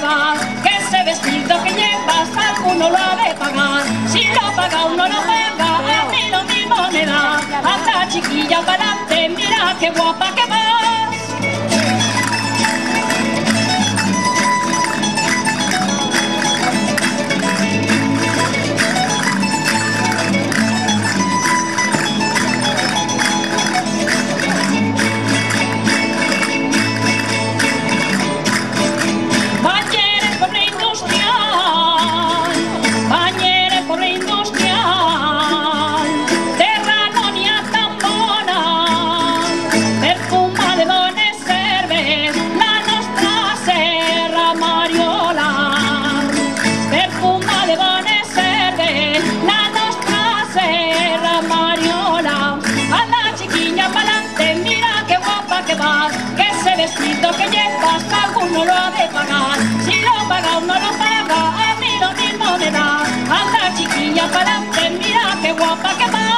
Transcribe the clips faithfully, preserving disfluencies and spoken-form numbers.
va, que ese vestido que llevas alguno lo ha de pagar. Si lo paga uno lo paga, a mí lo mismo me da. Anda chiquilla para adelante, mira qué guapa que vas. Que ese vestido que llevas alguno lo ha de pagar. Si lo paga uno lo paga, a mí lo mismo me da. Anda chiquilla para adelante, mira qué guapa que vas.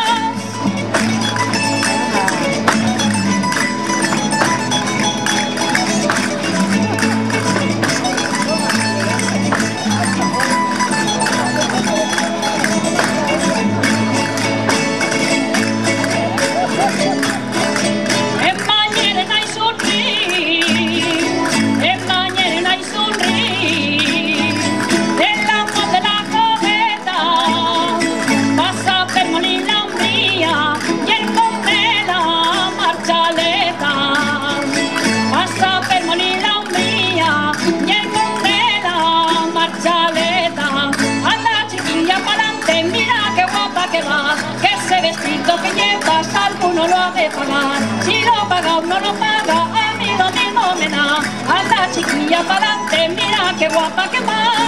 Que ese vestido que llevas alguno lo ha de pagar. Si lo paga uno lo paga, a mí lo mismo me da. Anda chiquilla para adelante, mira qué guapa que vas.